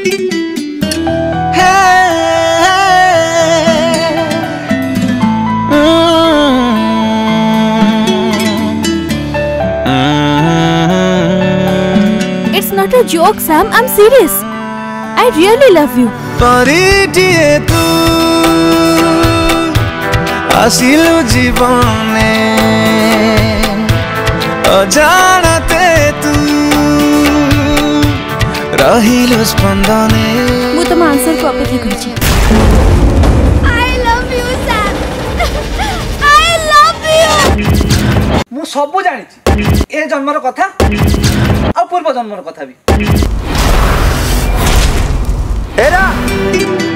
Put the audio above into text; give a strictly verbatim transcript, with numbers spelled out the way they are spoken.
It's not a joke, Sam. I'm serious. I really love you. परिटिए तू आसिलु जीवने अजानते तू रहिलु स्पंदने मु तम आंसर को अपेक्षा करछि। I love you, Sam. I love you. मु सब जानि ए जन्मर कथा आ पूर्व जन्मर कथा भी। हेरा